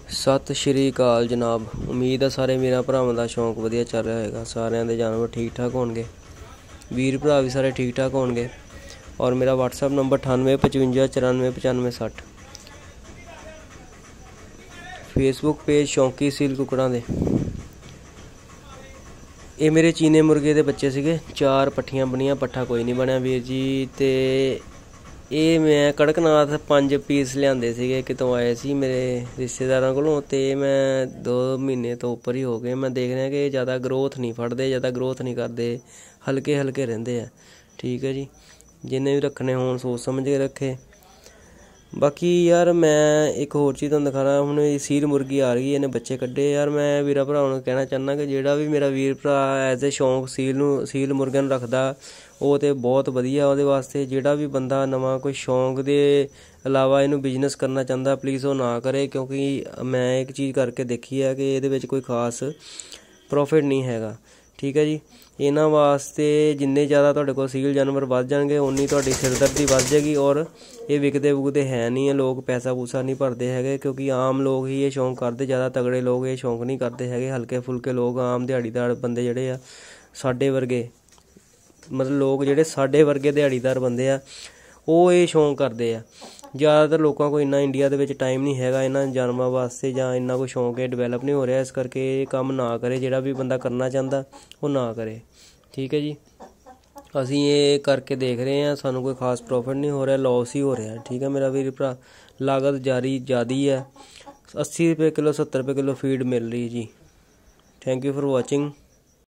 ਸਤਿ ਸ਼੍ਰੀ ਅਕਾਲ ਜਨਾਬ। ਉਮੀਦ ਹੈ ਸਾਰੇ ਵੀਰਾਂ ਭਰਾਵਾਂ ਦਾ ਸ਼ੌਂਕ ਵਧੀਆ ਚੱਲ ਰਿਹਾ ਹੋਏਗਾ। ਸਾਰਿਆਂ ਦੇ ਜਾਨਵਰ ਠੀਕ ਠਾਕ ਹੋਣਗੇ, ਵੀਰ ਭਰਾ ਵੀ ਸਾਰੇ ਠੀਕ ਠਾਕ ਹੋਣਗੇ। ਔਰ ਮੇਰਾ WhatsApp ਨੰਬਰ 9855949560। ਫੇਸਬੁੱਕ ਪੇਜ ਸ਼ੌਂਕੀ ਸੀਲ ਕੁਕੜਾਂ ਦੇ। ਇਹ ਮੇਰੇ ਚੀਨੇ ਮੁਰਗੇ ਦੇ ਬੱਚੇ ਸੀਗੇ, 4 ਪੱਠੀਆਂ ਬਣੀਆਂ, ਪੱਠਾ ਕੋਈ ਨਹੀਂ ਬਣਿਆ ਵੀਰ ਜੀ। ਅਤੇ ਇਹ ਮੈਂ ਕੜਕਨਾਥ 5 ਪੀਸ ਲਿਆਂਦੇ ਸੀਗੇ, ਕਿਤੋਂ ਆਏ ਸੀ ਮੇਰੇ ਰਿਸ਼ਤੇਦਾਰਾਂ ਕੋਲੋਂ। ਅਤੇ ਮੈਂ 2 ਮਹੀਨੇ ਤੋਂ ਉੱਪਰ ਹੀ ਹੋ ਗਏ, ਮੈਂ ਦੇਖ ਰਿਹਾ ਕਿ ਜ਼ਿਆਦਾ ਗਰੋਥ ਨਹੀਂ ਫੜਦੇ, ਜ਼ਿਆਦਾ ਗਰੋਥ ਨਹੀਂ ਕਰਦੇ, ਹਲਕੇ ਹਲਕੇ ਰਹਿੰਦੇ ਆ। ਠੀਕ ਹੈ ਜੀ, ਜਿੰਨੇ ਵੀ ਰੱਖਣੇ ਹੋਣ ਸੋਚ ਸਮਝ ਕੇ ਰੱਖੇ। ਬਾਕੀ ਯਾਰ ਮੈਂ ਇੱਕ ਹੋਰ ਚੀਜ਼ ਤੁਹਾਨੂੰ ਦਿਖਾਉਣਾ। ਹੁਣ ਇਹ ਸੀਲ ਮੁਰਗੀ ਆ ਰਹੀ, ਇਹਨੇ ਬੱਚੇ ਕੱਢੇ। ਯਾਰ ਮੈਂ ਵੀਰਾਂ ਭਰਾਵਾਂ ਨੂੰ ਕਹਿਣਾ ਚਾਹੁੰਦਾ ਕਿ ਜਿਹੜਾ ਵੀ ਮੇਰਾ ਵੀਰ ਭਰਾ ਐਜ਼ ਏ ਸ਼ੌਂਕ ਸੀਲ ਮੁਰਗਿਆਂ ਨੂੰ ਰੱਖਦਾ, ਉਹ ਤਾਂ ਬਹੁਤ ਵਧੀਆ ਉਹਦੇ ਵਾਸਤੇ। ਜਿਹੜਾ ਵੀ ਬੰਦਾ ਨਵਾਂ ਕੋਈ ਸ਼ੌਂਕ ਦੇ ਇਲਾਵਾ ਇਹਨੂੰ ਬਿਜ਼ਨਸ ਕਰਨਾ ਚਾਹੁੰਦਾ, ਪਲੀਜ਼ ਉਹ ਨਾ ਕਰੇ, ਕਿਉਂਕਿ ਮੈਂ ਇੱਕ ਚੀਜ਼ ਕਰਕੇ ਦੇਖੀ ਹੈ ਕਿ ਇਹਦੇ ਵਿੱਚ ਕੋਈ ਖਾਸ ਪ੍ਰੋਫਿਟ ਨਹੀਂ ਹੈਗਾ। ਠੀਕ ਹੈ ਜੀ, ਇਹਨਾਂ ਵਾਸਤੇ ਜਿੰਨੇ ਜ਼ਿਆਦਾ ਤੁਹਾਡੇ ਕੋਲ ਸੀਲ ਜਾਨਵਰ ਵੱਧ ਜਾਣਗੇ, ਉਨੀ ਤੁਹਾਡੀ ਸਿਰਦਰਦੀ ਵੱਧ ਜਾਏਗੀ। ਔਰ ਇਹ ਵਿਕਦੇ ਵੁਕਦੇ ਹੈ ਨਹੀਂ, ਲੋਕ ਪੈਸਾ ਪੂਸਾ ਨਹੀਂ ਭਰਦੇ ਹੈਗੇ, ਕਿਉਂਕਿ ਆਮ ਲੋਕ ਹੀ ਇਹ ਸ਼ੌਂਕ ਕਰਦੇ। ਜ਼ਿਆਦਾ ਤਗੜੇ ਲੋਕ ਇਹ ਸ਼ੌਂਕ ਨਹੀਂ ਕਰਦੇ ਹੈਗੇ, ਹਲਕੇ ਫੁਲਕੇ ਲੋਕ, ਆਮ ਦਿਹਾੜੀਦਾਰ ਬੰਦੇ ਜਿਹੜੇ ਆ, ਸਾਡੇ ਵਰਗੇ ਮਤਲਬ ਲੋਕ ਜਿਹੜੇ ਸਾਡੇ ਵਰਗੇ ਦਿਹਾੜੀਦਾਰ ਬੰਦੇ ਆ, ਉਹ ਇਹ ਸ਼ੌਂਕ ਕਰਦੇ ਆ। ਜ਼ਿਆਦਾਤਰ ਲੋਕਾਂ ਕੋਲ ਇੰਨਾ ਇੰਡੀਆ ਦੇ ਵਿੱਚ ਟਾਈਮ ਨਹੀਂ ਹੈਗਾ ਇਹਨਾਂ ਜਾਨਵਰਾਂ ਵਾਸਤੇ, ਜਾਂ ਇੰਨਾ ਕੋਈ ਸ਼ੌਂਕ ਇਹ ਡਿਵੈਲਪ ਨਹੀਂ ਹੋ ਰਿਹਾ। ਇਸ ਕਰਕੇ ਇਹ ਕੰਮ ਨਾ ਕਰੇ। ਜਿਹੜਾ ਵੀ ਬੰਦਾ ਕਰਨਾ ਚਾਹੁੰਦਾ ਉਹ ਨਾ ਕਰੇ। ਠੀਕ ਹੈ ਜੀ, ਅਸੀਂ ਇਹ ਕਰਕੇ ਦੇਖ ਰਹੇ ਹਾਂ, ਸਾਨੂੰ ਕੋਈ ਖਾਸ ਪ੍ਰੋਫਿਟ ਨਹੀਂ ਹੋ ਰਿਹਾ, ਲੋਸ ਹੀ ਹੋ ਰਿਹਾ। ਠੀਕ ਹੈ ਮੇਰਾ ਵੀਰ ਭਰਾ, ਲਾਗਤ ਜ਼ਿਆਦਾ ਹੈ। 80 ਰੁਪਏ ਕਿਲੋ 70 ਰੁਪਏ ਕਿਲੋ ਫੀਡ ਮਿਲ ਰਹੀ ਜੀ। Thank you for watching.